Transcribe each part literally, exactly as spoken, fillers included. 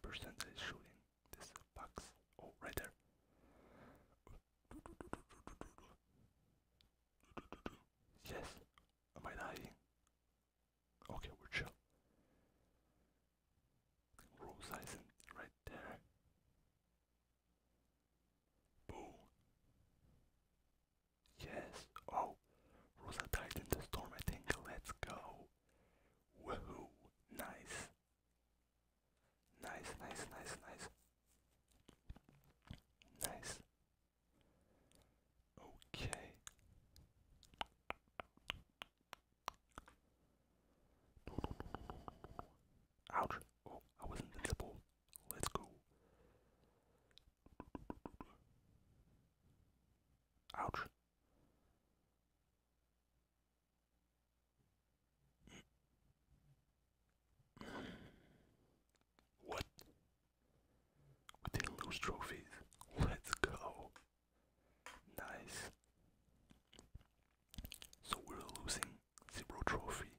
person that is shooting this box. Oh, right there. Yes. Am I dying? Okay, we're chill. Rosa isn't right there. Boom. Yes. Oh, Rosa died in the storm, I think. Let's go. Woohoo. Nice. Nice, nice, nice, nice. Nice. Okay. Ouch. Oh, I was invincible. Let's go. Ouch. What? We didn't lose trophies. Let's go. Nice. So we're losing zero trophy.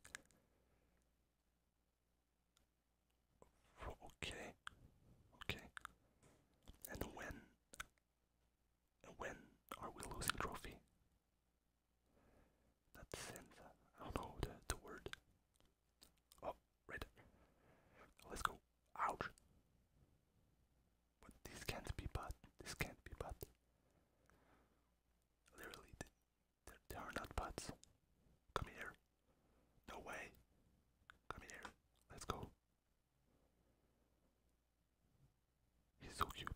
Okay. Okay. And when? When are we losing trophy? That's since I don't know the the word. Oh, right there. Let's go. Ouch. But this can't be bad. This can't be bad. Literally, they, they are not bots. Come here. No way. Come here. Let's go. He's so cute.